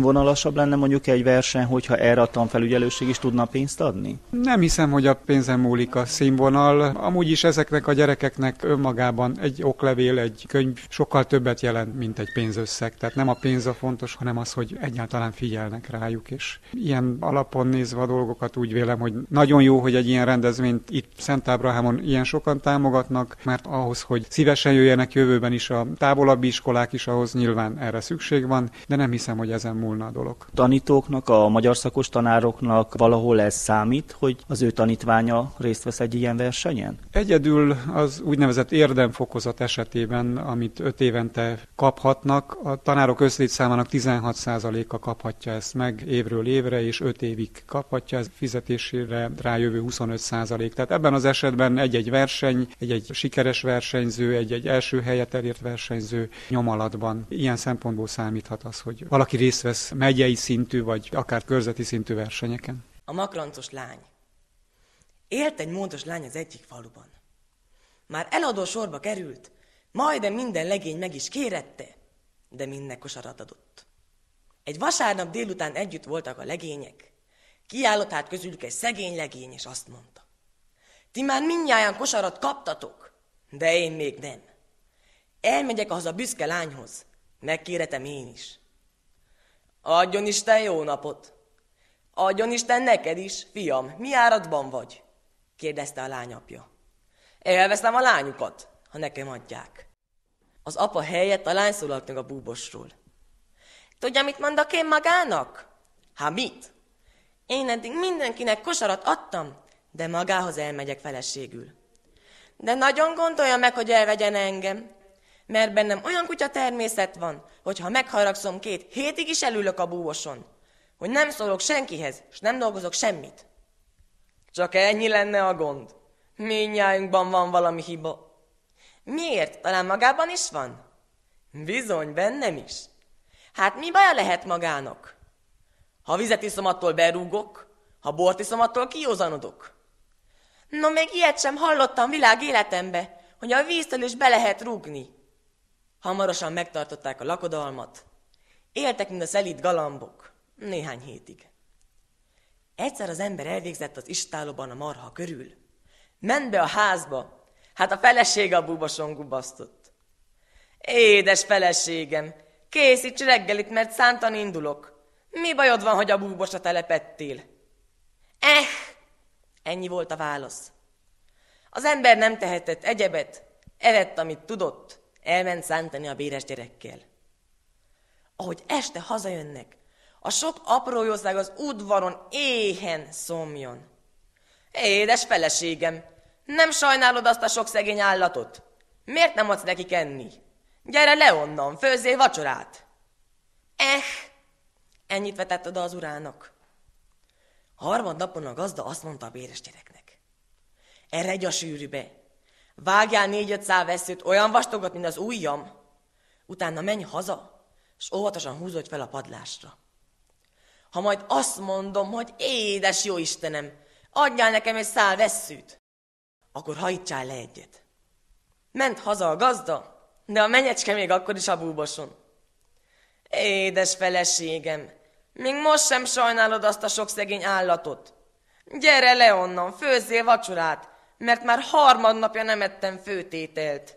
izgalmasabb lenne mondjuk egy verseny, hogyha erre a tanfelügyelőség is tudna pénzt adni? Nem hiszem, hogy a pénzen múlik a színvonal. Amúgy is ezeknek a gyerekeknek önmagában egy oklevél, egy könyv sokkal többet jelent, mint egy pénzösszeg. Tehát nem a pénz a fontos, hanem az, hogy egyáltalán figyelnek rájuk. És ilyen alapon nézve a dolgokat úgy vélem, hogy nagyon jó, hogy egy ilyen rendezvényt itt Szentábrahámon ilyen sokan támogatnak, mert ahhoz, hogy szívesen jöjjenek jövőben is a távolabbi iskolák is, ahhoz nyilván erre szükség van, de nem hiszem, hogy ezen múlna a dolog. Tanítóknak, a magyar szakos tanároknak valahol ez számít, hogy az ő tanítványa részt vesz egy ilyen versenyen? Egyedül az úgynevezett érdemfokozat esetében, amit 5 évente kaphatnak, a tanárok összlétszámának 16%-a kaphatja ezt meg évről évre, és 5 évig kaphatja, ez fizetésére rájövő 25%. Tehát ebben az esetben egy-egy verseny, egy-egy sikeres versenyző, egy-egy első helyet elért versenyző nyomalatban ilyen szempontból számíthat az, hogy valaki részt vesz megyei szintű, vagy akár körzeti szintű versenyeken. A makrancos lány. Élt egy módos lány az egyik faluban. Már eladó sorba került, majdnem minden legény meg is kérette, de mindnek kosarat adott. Egy vasárnap délután együtt voltak a legények. Kiállott hát közülük egy szegény legény, és azt mondta: ti már mindnyájan kosarat kaptatok, de én még nem. Elmegyek ahhoz a büszke lányhoz, megkéretem én is. Adjon Isten jó napot! Adjon Isten neked is, fiam, mi áradban vagy? Kérdezte a lány apja. Elveszem a lányukat, ha nekem adják. Az apa helyett a lány szólalt meg a búbosról. Tudja, mit mondok én magának? Hát mit? Én eddig mindenkinek kosarat adtam, de magához elmegyek feleségül. De nagyon gondolja meg, hogy elvegyen engem, mert bennem olyan kutya természet van, hogy ha megharagszom 2 hétig is elülök a búboson, hogy nem szólok senkihez, és nem dolgozok semmit. Csak ennyi lenne a gond. Mindnyájunkban van valami hiba. Miért? Talán magában is van? Bizony, bennem is. Hát mi baja lehet magának? Ha vizet iszom, attól berúgok, ha bort iszom, attól kiózanodok. No, még ilyet sem hallottam világ életembe, hogy a víztől is be lehet rúgni. Hamarosan megtartották a lakodalmat. Éltek, mint a szelíd galambok, néhány hétig. Egyszer az ember elvégzett az istállóban a marha körül. Ment be a házba, hát a felesége a búboson gubasztott. Édes feleségem, készíts reggelit, mert szántan indulok. Mi bajod van, hogy a búbosra telepettél? Ennyi volt a válasz. Az ember nem tehetett egyebet, evett, amit tudott, elment szántani a béres gyerekkel. Ahogy este hazajönnek, a sok apró jószág az udvaron éhen szomjon. Édes feleségem, nem sajnálod azt a sok szegény állatot? Miért nem adsz nekik enni? Gyere le onnan, főzzél vacsorát. Ennyit vetett oda az urának. Harmadnapon a gazda azt mondta a béres gyereknek: eredj a sűrűbe, vágjál 4-5 szál vesszőt, olyan vastagot, mint az ujjam, utána menj haza, és óvatosan húzódj fel a padlásra. Ha majd azt mondom, hogy édes jó Istenem, adjál nekem egy szál vesszőt, akkor hajítsál le egyet. Ment haza a gazda, de a menyecske még akkor is a búboson. Édes feleségem, még most sem sajnálod azt a sok szegény állatot. Gyere le onnan, főzzél vacsorát, mert már harmadnapja nem ettem főtételt.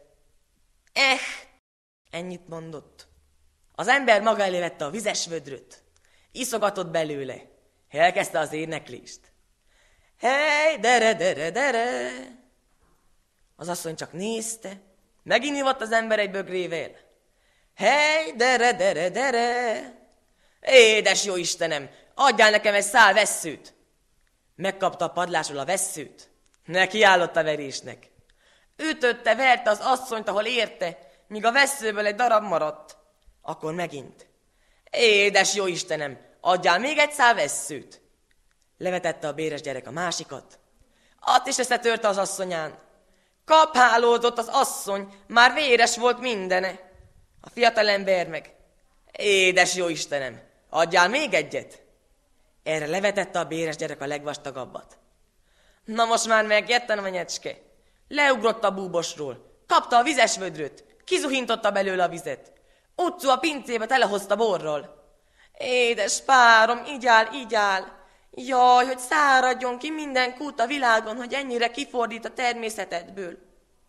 Ennyit mondott. Az ember maga elé vette a vizes vödröt, iszogatott belőle, elkezdte az éneklést. Hey, dere, dere, dere! Az asszony csak nézte, megint ivott az ember egy bögrével. Hey, dere, dere, dere! Édes jó Istenem, adjál nekem egy szál vesszőt! Megkapta a padlásról a vesszőt, neki állott a verésnek. Ütötte, verte az asszonyt, ahol érte, míg a vesszőből egy darab maradt. Akkor megint. Édes jó Istenem, adjál még egy szál vesszőt! Levetette a béres gyerek a másikat. Azt is összetörte az asszonyán. Kapálódott az asszony, már véres volt mindene. A fiatalember meg: édes jó Istenem, adjál még egyet! Erre levetette a béres gyerek a legvastagabbat. Na most már megjettem a menyecske. Leugrott a búbosról, kapta a vizes vödröt, kizuhintotta belőle a vizet. Utcú a pincébe telehozta borral. Édes párom, így áll. Jaj, hogy száradjon ki minden kút a világon, hogy ennyire kifordít a természetedből.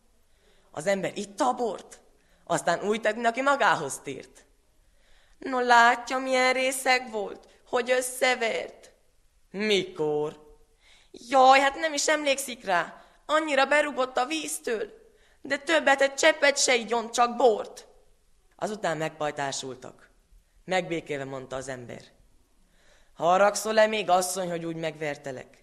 Az ember itta a bort, aztán úgy tett, aki magához tért. No, látja, milyen részeg volt, hogy összevert. Mikor? Jaj, hát nem is emlékszik rá. Annyira berúgott a víztől, de többet egy cseppet se igyon, csak bort. Azután megpajtásultak. Megbékélve mondta az ember. Haragszol-e még, asszony, hogy úgy megvertelek?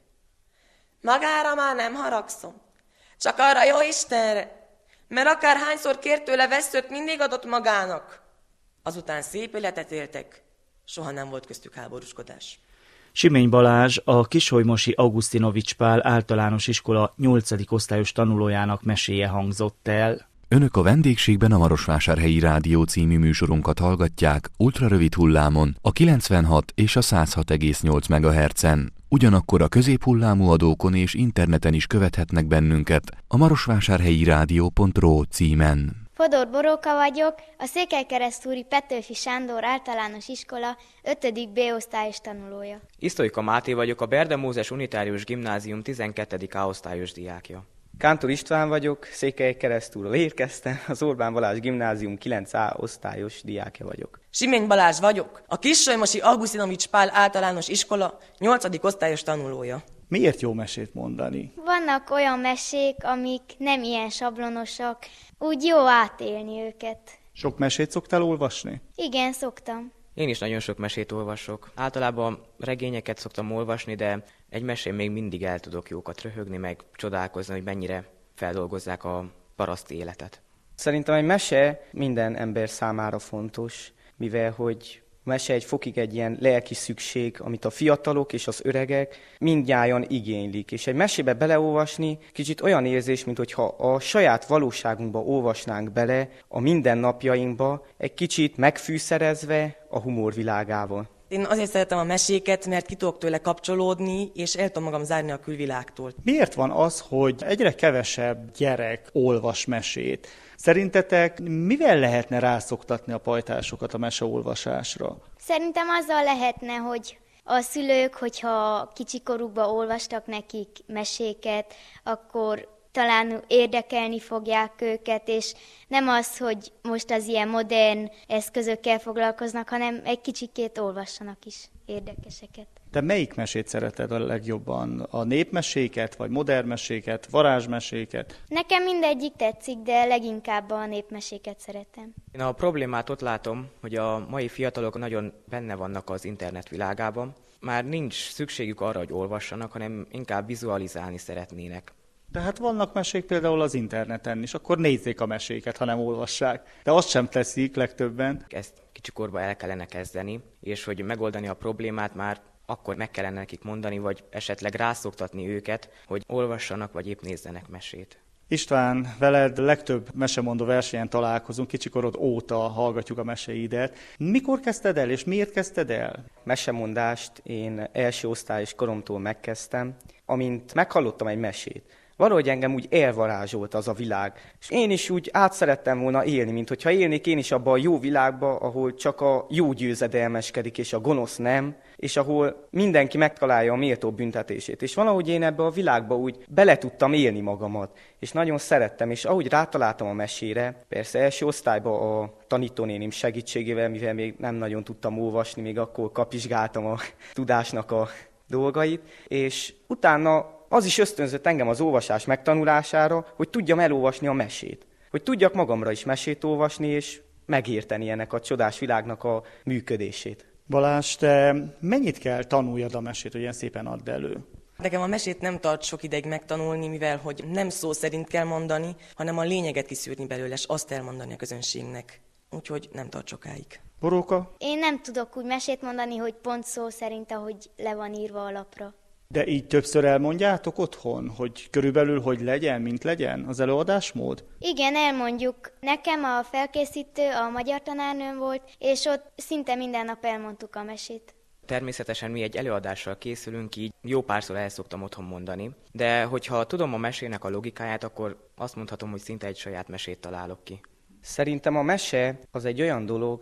Magára már nem haragszom, csak arra jó Istenre, mert akárhányszor kért tőle veszőt, mindig adott magának. Azután szép életet éltek, soha nem volt köztük háborúskodás. Simény Balázs, a Kisolymosi Augustinovics Pál általános iskola 8. osztályos tanulójának meséje hangzott el. Önök a vendégségben a Marosvásárhelyi Rádió című műsorunkat hallgatják ultrarövid hullámon, a 96 és a 106,8 MHz-en. Ugyanakkor a középhullámú adókon és interneten is követhetnek bennünket a marosvásárhelyirádió.ro címen. Fodor Boróka vagyok, a Székelykeresztúri Petőfi Sándor általános iskola 5. B osztályos tanulója. Isztolyka Máté vagyok, a Berde Mózes Unitárius Gimnázium 12. A osztályos diákja. Kántor István vagyok, Székelykeresztúról érkeztem, az Orbán Balázs Gimnázium 9A osztályos diákja vagyok. Simény Balázs vagyok, a Kisolymosi Augustinovics Pál általános iskola 8. osztályos tanulója. Miért jó mesét mondani? Vannak olyan mesék, amik nem ilyen sablonosak, úgy jó átélni őket. Sok mesét szoktál olvasni? Igen, szoktam. Én is nagyon sok mesét olvasok. Általában regényeket szoktam olvasni, de egy mesén még mindig el tudok jókat röhögni, meg csodálkozni, hogy mennyire feldolgozzák a paraszti életet. Szerintem egy mese minden ember számára fontos, mivel hogy a mese egy fokig egy ilyen lelki szükség, amit a fiatalok és az öregek mindnyájan igénylik. És egy mesébe beleolvasni kicsit olyan érzés, mintha a saját valóságunkba olvasnánk bele, a mindennapjainkba, egy kicsit megfűszerezve a humor világával. Én azért szeretem a meséket, mert ki tudok tőle kapcsolódni, és el tudom magam zárni a külvilágtól. Miért van az, hogy egyre kevesebb gyerek olvas mesét? Szerintetek mivel lehetne rászoktatni a pajtásokat a meseolvasásra? Szerintem azzal lehetne, hogy a szülők, hogyha kicsikorukban olvastak nekik meséket, akkor talán érdekelni fogják őket, és nem az, hogy most az ilyen modern eszközökkel foglalkoznak, hanem egy kicsikét olvassanak is érdekeseket. Te melyik mesét szereted a legjobban? A népmeséket, vagy modern meséket, varázsmeséket? Nekem mindegyik tetszik, de leginkább a népmeséket szeretem. Én a problémát ott látom, hogy a mai fiatalok nagyon benne vannak az internet világában. Már nincs szükségük arra, hogy olvassanak, hanem inkább vizualizálni szeretnének. Tehát vannak mesék például az interneten is, akkor nézzék a meséket, ha nem olvassák. De azt sem teszik legtöbben. Ezt kicsikorba el kellene kezdeni, és hogy megoldani a problémát már akkor meg kellene nekik mondani, vagy esetleg rászoktatni őket, hogy olvassanak, vagy épp nézzenek mesét. István, veled legtöbb mesemondó versenyen találkozunk, kicsikorod óta hallgatjuk a meséidet. Mikor kezdted el, és miért kezdted el? Mesemondást én első osztályos koromtól megkezdtem, amint meghallottam egy mesét. Valahogy engem úgy elvarázsolt az a világ. És én is úgy át szerettem volna élni, mint hogyha élnék én is abba a jó világba, ahol csak a jó győzedelmeskedik, és a gonosz nem, és ahol mindenki megtalálja a méltó büntetését. És valahogy én ebbe a világba úgy bele tudtam élni magamat, és nagyon szerettem, és ahogy rátaláltam a mesére, persze első osztályban a tanítónénim segítségével, mivel még nem nagyon tudtam olvasni, még akkor kapizsgáltam a tudásnak a dolgait, és utána az is ösztönzött engem az olvasás megtanulására, hogy tudjam elolvasni a mesét. Hogy tudjak magamra is mesét olvasni, és megérteni ennek a csodás világnak a működését. Balázs, te mennyit kell tanuljad a mesét, hogy ilyen szépen add elő? Nekem a mesét nem tart sok ideig megtanulni, mivel hogy nem szó szerint kell mondani, hanem a lényeget kiszűrni belőle, és azt elmondani a közönségnek. Úgyhogy nem tart sokáig. Boróka? Én nem tudok úgy mesét mondani, hogy pont szó szerint, ahogy le van írva a lapra. De így többször elmondjátok otthon, hogy körülbelül hogy legyen, mint legyen az előadásmód? Igen, elmondjuk. Nekem a felkészítő a magyar tanárnőm volt, és ott szinte minden nap elmondtuk a mesét. Természetesen mi egy előadással készülünk, így jó párszor el szoktam otthon mondani, de hogyha tudom a mesének a logikáját, akkor azt mondhatom, hogy szinte egy saját mesét találok ki. Szerintem a mese az egy olyan dolog,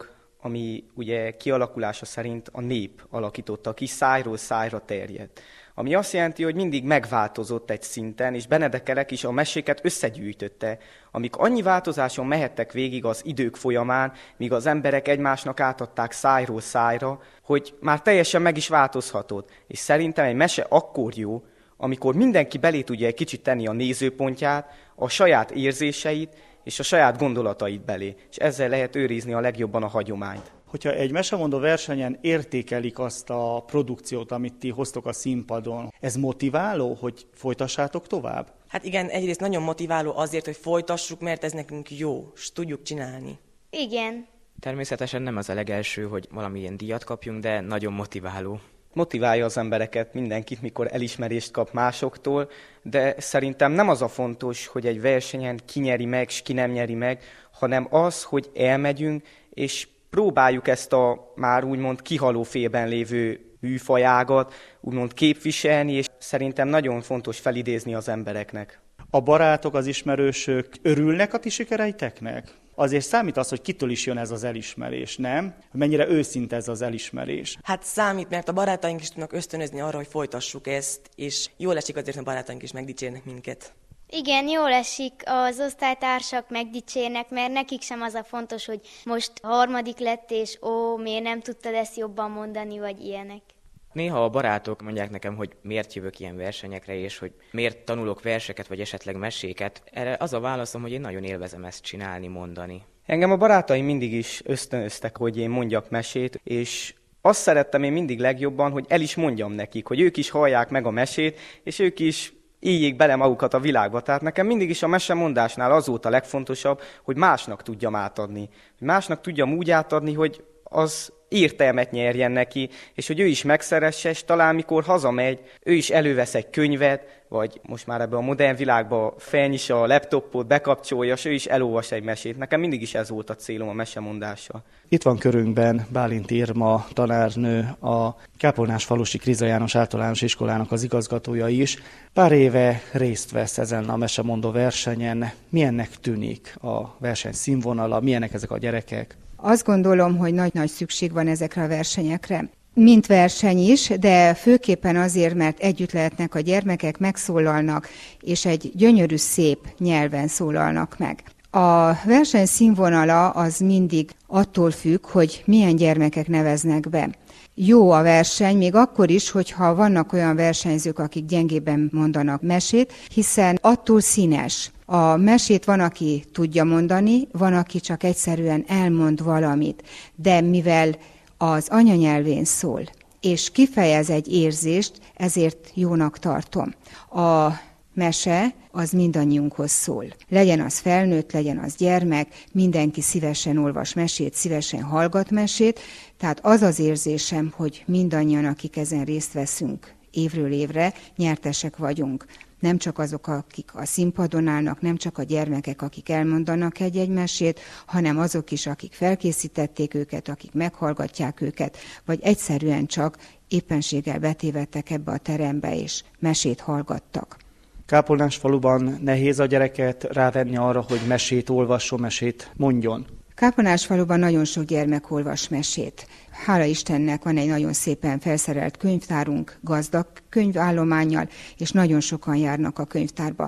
ami ugye kialakulása szerint a nép alakította ki, szájról szájra terjedt. Ami azt jelenti, hogy mindig megváltozott egy szinten, és Benedek is a meséket összegyűjtötte, amik annyi változáson mehettek végig az idők folyamán, míg az emberek egymásnak átadták szájról szájra, hogy már teljesen meg is változhatott. És szerintem egy mese akkor jó, amikor mindenki belé tudja egy kicsit tenni a nézőpontját, a saját érzéseit és a saját gondolatait belé, és ezzel lehet őrizni a legjobban a hagyományt. Hogyha egy mesemondó versenyen értékelik azt a produkciót, amit ti hoztok a színpadon, ez motiváló, hogy folytassátok tovább? Hát igen, egyrészt nagyon motiváló azért, hogy folytassuk, mert ez nekünk jó, és tudjuk csinálni. Igen. Természetesen nem az a legelső, hogy valamilyen díjat kapjunk, de nagyon motiváló. Motiválja az embereket, mindenkit, mikor elismerést kap másoktól, de szerintem nem az a fontos, hogy egy versenyen ki nyeri meg, és ki nem nyeri meg, hanem az, hogy elmegyünk, és próbáljuk ezt a már úgymond kihaló félben lévő műfajágat úgymond képviselni, és szerintem nagyon fontos felidézni az embereknek. A barátok, az ismerősök örülnek a ti sikereiteknek? Azért számít az, hogy kitől is jön ez az elismerés, nem? Mennyire őszinte ez az elismerés? Hát számít, mert a barátaink is tudnak ösztönözni arra, hogy folytassuk ezt, és jól esik azért, hogy a barátaink is megdicsérnek minket. Igen, jól esik, az osztálytársak megdicsérnek, mert nekik sem az a fontos, hogy most harmadik lett, és miért nem tudtad ezt jobban mondani, vagy ilyenek. Néha a barátok mondják nekem, hogy miért jövök ilyen versenyekre, és hogy miért tanulok verseket, vagy esetleg meséket. Erre az a válaszom, hogy én nagyon élvezem ezt csinálni, mondani. Engem a barátaim mindig is ösztönöztek, hogy én mondjak mesét, és azt szerettem én mindig legjobban, hogy el is mondjam nekik, hogy ők is hallják meg a mesét, és ők is éljék bele magukat a világba. Tehát nekem mindig is a mesemondásnál az volt a legfontosabb, hogy másnak tudjam átadni. Hogy másnak tudjam úgy átadni, hogy az értelmet nyerjen neki, és hogy ő is megszeresse, és talán mikor hazamegy, ő is elővesz egy könyvet, vagy most már ebben a modern világban felnyissa a laptopot, bekapcsolja, és ő is elolvas egy mesét. Nekem mindig is ez volt a célom a mesemondással. Itt van körünkben Bálint Irma tanárnő, a Kápolnásfalusi Kriza János Általános Iskolának az igazgatója is. Pár éve részt vesz ezen a mesemondó versenyen. Milyennek tűnik a verseny színvonala, milyenek ezek a gyerekek? Azt gondolom, hogy nagy-nagy szükség van ezekre a versenyekre. Mint verseny is, de főképpen azért, mert együtt lehetnek a gyermekek, megszólalnak, és egy gyönyörű, szép nyelven szólalnak meg. A verseny színvonala az mindig attól függ, hogy milyen gyermekek neveznek be. Jó a verseny, még akkor is, hogyha vannak olyan versenyzők, akik gyengébben mondanak mesét, hiszen attól színes. A mesét van, aki tudja mondani, van, aki csak egyszerűen elmond valamit, de mivel az anyanyelvén szól, és kifejez egy érzést, ezért jónak tartom. A mese az mindannyiunkhoz szól. Legyen az felnőtt, legyen az gyermek, mindenki szívesen olvas mesét, szívesen hallgat mesét, tehát az az érzésem, hogy mindannyian, akik ezen részt veszünk évről évre, nyertesek vagyunk. Nem csak azok, akik a színpadon állnak, nem csak a gyermekek, akik elmondanak egy-egy mesét, hanem azok is, akik felkészítették őket, akik meghallgatják őket, vagy egyszerűen csak éppenséggel betévedtek ebbe a terembe, és mesét hallgattak. Kápolnásfaluban nehéz a gyereket rávenni arra, hogy mesét olvasson, mesét mondjon? Kápolnásfaluban nagyon sok gyermek olvas mesét. Hála Istennek van egy nagyon szépen felszerelt könyvtárunk, gazdag könyvállománnyal, és nagyon sokan járnak a könyvtárba.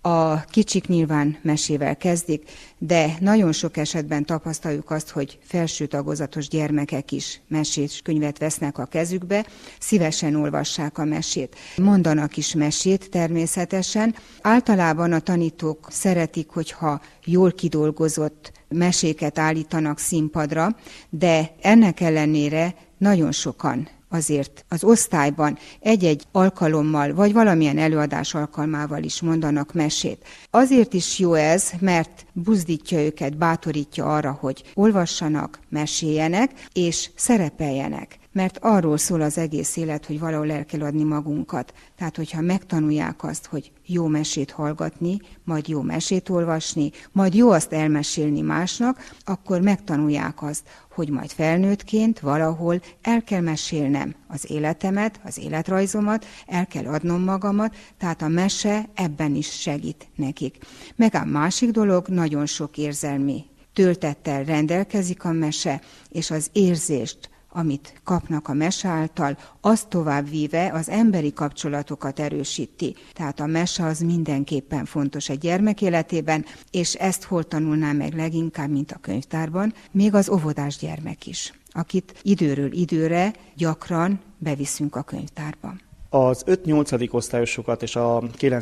A kicsik nyilván mesével kezdik, de nagyon sok esetben tapasztaljuk azt, hogy felső tagozatos gyermekek is mesés könyvet vesznek a kezükbe, szívesen olvassák a mesét. Mondanak is mesét természetesen. Általában a tanítók szeretik, hogyha jól kidolgozott meséket állítanak színpadra, de ennek ellenére nagyon sokan azért az osztályban egy-egy alkalommal, vagy valamilyen előadás alkalmával is mondanak mesét. Azért is jó ez, mert buzdítja őket, bátorítja arra, hogy olvassanak, meséljenek, és szerepeljenek. Mert arról szól az egész élet, hogy valahol el kell adni magunkat. Tehát, hogyha megtanulják azt, hogy jó mesét hallgatni, majd jó mesét olvasni, majd jó azt elmesélni másnak, akkor megtanulják azt, hogy majd felnőttként valahol el kell mesélnem az életemet, az életrajzomat, el kell adnom magamat, tehát a mese ebben is segít nekik. Meg a másik dolog, nagyon sok érzelmi töltettel rendelkezik a mese, és az érzést, amit kapnak a mese által, azt továbbvíve az emberi kapcsolatokat erősíti. Tehát a mese az mindenképpen fontos a gyermek életében, és ezt hol tanulná meg leginkább, mint a könyvtárban, még az óvodás gyermek is, akit időről időre gyakran beviszünk a könyvtárba. Az 5-8. osztályosokat és a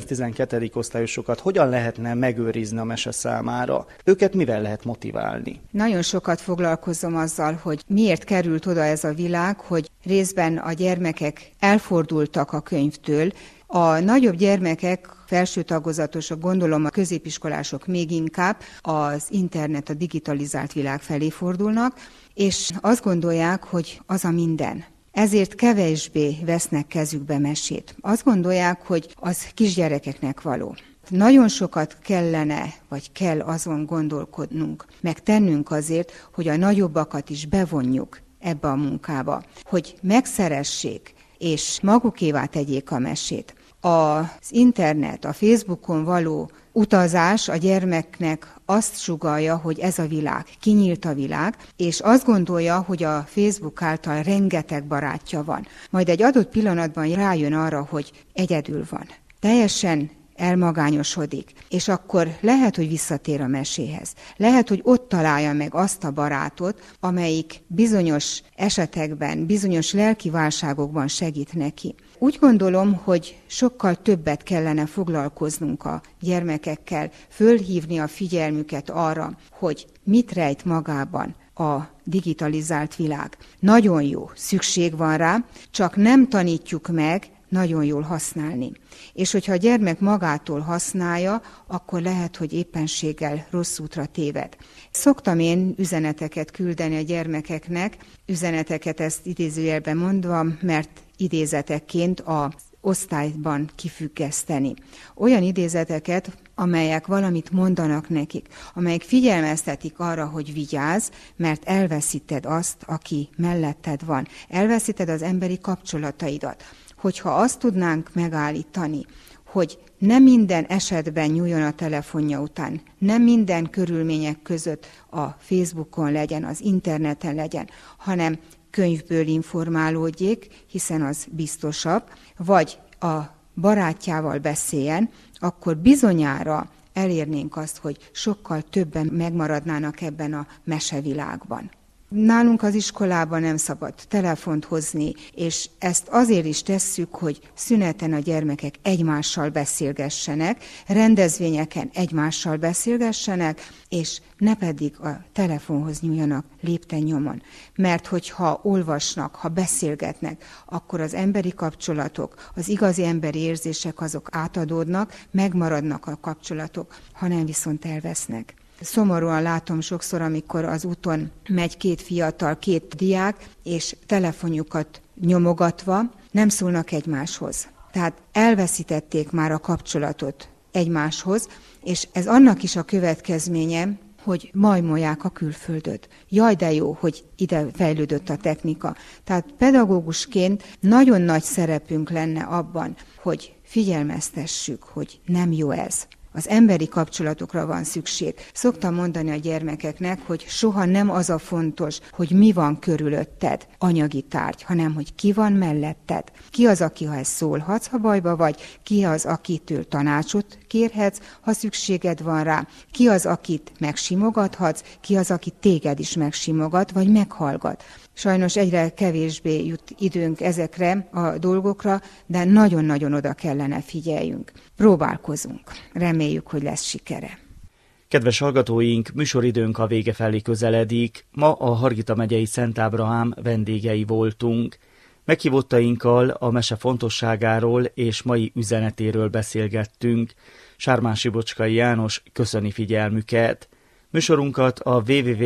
9-12. osztályosokat hogyan lehetne megőrizni a mese számára? Őket mivel lehet motiválni? Nagyon sokat foglalkozom azzal, hogy miért került oda ez a világ, hogy részben a gyermekek elfordultak a könyvtől. A nagyobb gyermekek, felső tagozatosok, gondolom a középiskolások még inkább az internet, a digitalizált világ felé fordulnak, és azt gondolják, hogy az a minden. Ezért kevésbé vesznek kezükbe mesét. Azt gondolják, hogy az kisgyerekeknek való. Nagyon sokat kellene, vagy kell azon gondolkodnunk, meg tennünk azért, hogy a nagyobbakat is bevonjuk ebbe a munkába, hogy megszeressék, és magukévá tegyék a mesét. Az internet, a Facebookon való utazás a gyermeknek azt sugallja, hogy ez a világ, kinyílt a világ, és azt gondolja, hogy a Facebook által rengeteg barátja van. Majd egy adott pillanatban rájön arra, hogy egyedül van. Teljesen elmagányosodik, és akkor lehet, hogy visszatér a meséhez. Lehet, hogy ott találja meg azt a barátot, amelyik bizonyos esetekben, bizonyos lelki válságokban segít neki. Úgy gondolom, hogy sokkal többet kellene foglalkoznunk a gyermekekkel, fölhívni a figyelmüket arra, hogy mit rejt magában a digitalizált világ. Nagyon jó, szükség van rá, csak nem tanítjuk meg nagyon jól használni. És hogyha a gyermek magától használja, akkor lehet, hogy éppenséggel rossz útra téved. Szoktam én üzeneteket küldeni a gyermekeknek, üzeneteket ezt idézőjelben mondva, mert idézetekként az osztályban kifüggeszteni. Olyan idézeteket, amelyek valamit mondanak nekik, amelyek figyelmeztetik arra, hogy vigyázz, mert elveszíted azt, aki melletted van. Elveszíted az emberi kapcsolataidat. Hogyha azt tudnánk megállítani, hogy nem minden esetben nyúljon a telefonja után, nem minden körülmények között a Facebookon legyen, az interneten legyen, hanem könyvből informálódjék, hiszen az biztosabb, vagy a barátjával beszéljen, akkor bizonyára elérnénk azt, hogy sokkal többen megmaradnának ebben a mesevilágban. Nálunk az iskolában nem szabad telefont hozni, és ezt azért is tesszük, hogy szüneten a gyermekek egymással beszélgessenek, rendezvényeken egymással beszélgessenek, és ne pedig a telefonhoz nyúljanak lépten-nyomon. Mert hogyha olvasnak, ha beszélgetnek, akkor az emberi kapcsolatok, az igazi emberi érzések azok átadódnak, megmaradnak a kapcsolatok, hanem viszont elvesznek. Szomorúan látom sokszor, amikor az úton megy két fiatal, két diák, és telefonjukat nyomogatva nem szólnak egymáshoz. Tehát elveszítették már a kapcsolatot egymáshoz, és ez annak is a következménye, hogy majmolják a külföldöt. Jaj, de jó, hogy ide fejlődött a technika. Tehát pedagógusként nagyon nagy szerepünk lenne abban, hogy figyelmeztessük, hogy nem jó ez. Az emberi kapcsolatokra van szükség. Szoktam mondani a gyermekeknek, hogy soha nem az a fontos, hogy mi van körülötted, anyagi tárgy, hanem hogy ki van melletted. Ki az, akihez szólhatsz, ha bajba vagy, ki az, akitől tanácsot kérhetsz, ha szükséged van rá, ki az, akit megsimogathatsz, ki az, aki téged is megsimogat, vagy meghallgat. Sajnos egyre kevésbé jut időnk ezekre a dolgokra, de nagyon-nagyon oda kellene figyeljünk. Próbálkozunk. Reméljük, hogy lesz sikere. Kedves hallgatóink, műsoridőnk a vége felé közeledik. Ma a Hargita megyei Szent Ábrahám vendégei voltunk. Meghívottainkkal a mese fontosságáról és mai üzenetéről beszélgettünk. Sármási Bocskai János köszöni figyelmüket. Műsorunkat a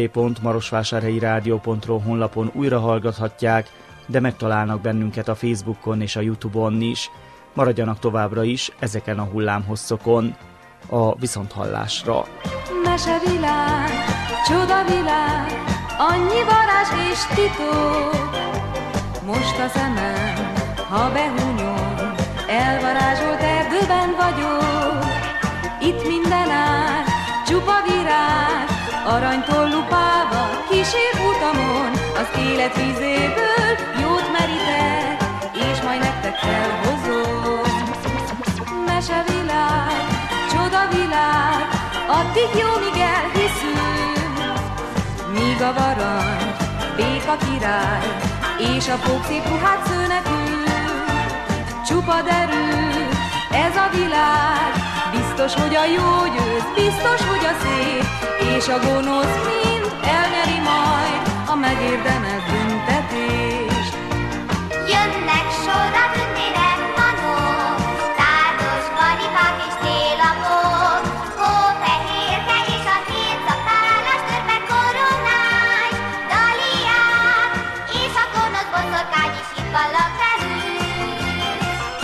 www.marosvásárhelyi-rádió.ro honlapon újra hallgathatják, de megtalálnak bennünket a Facebookon és a YouTube-on is. Maradjanak továbbra is ezeken a hullámhosszokon. A viszonthallásra! Mesevilág, csodavilág, annyi varázs és titok. Most a szemem, ha behúnyom, elvarázsolt erdőben vagyok. Itt minden áll, csupa virág, a aranytollupával kísér utamon, az élet vízéből jót merítek, és majd nektek felhozom. Mesevilág, csodavilág, addig jó, míg elhiszünk, míg a varangy, béka király, és a pók szép ruhát sző nekünk. Csupa derű, ez a világ, biztos, hogy a jó győz, biztos, hogy a szép, és a gonosz mind elnyeri majd a megérdemelt büntetést. Jönnek sorra tündérek, manók, tárdos karipák és télapok, hófehérke és a hét szakállas törpe koronás, daliák, és a gonosz boszorkány is itt vannak velünk.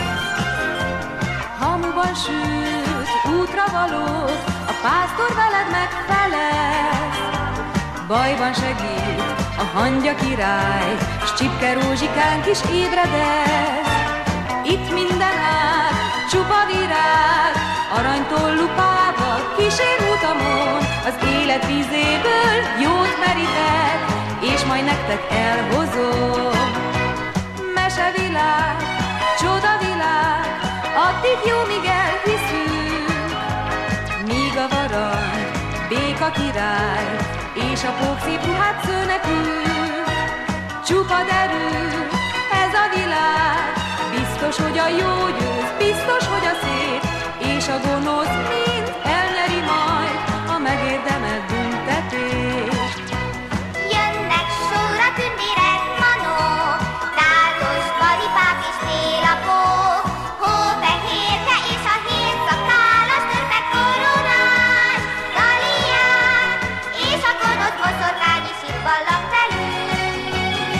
Hamuban sült, útra valót, a pásztor veled megfelez. Bajban segít a hangya király, s csipke rózsikánk is ébredez. Itt minden ág, csupa virág, aranytollupával kísér utamon, az élet vízéből jót merítek, és majd nektek elhozom. Mesevilág, csodavilág, addig jó, míg elhiszünk, míg a varangy, béka király, és a pók szép ruhát sző nekünk. Csupa derű, ez a világ, biztos, hogy a jó győz, biztos, hogy a szép, és a gonosz mind elnyeri majd a megérdemelt büntetést. Jönnek sorra tündérek, manók, tárdos karipák és télapok, hófehérke és a hét szakállas törpe koronás, daliák, és a gonosz boszorkány is itt vannak velünk.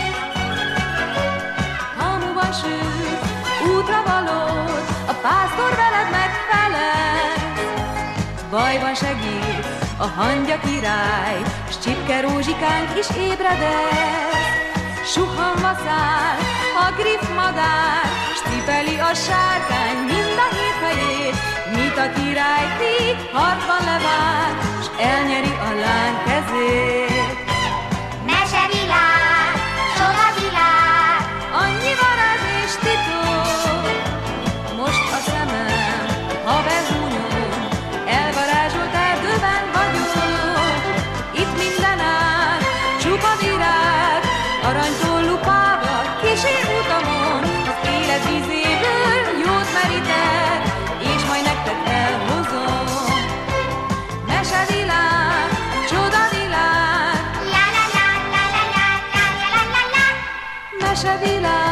Hamuban sült, útra valót, a pásztor veled megfelez. Bajban segít a hangya király, s csipke rózsikánk is ébredez. Suhanva száll a griff madár, s cipeli a sárkány mind a hét fejét. Mit a király ti harcban levár, s elnyeri a lány kezét. Mesevilág, csodavilág, annyi varázs és titok, most a szemem, ha bezúnyom, elvarázsolt erdőben vagyok. Itt minden ág, csupa virág, aranytollupával kísér utamon, az élet vízéből jót merítek, és majd nektek elhozom. Mesevilág, csodavilág, la la la la la la la la la la. mesevilág.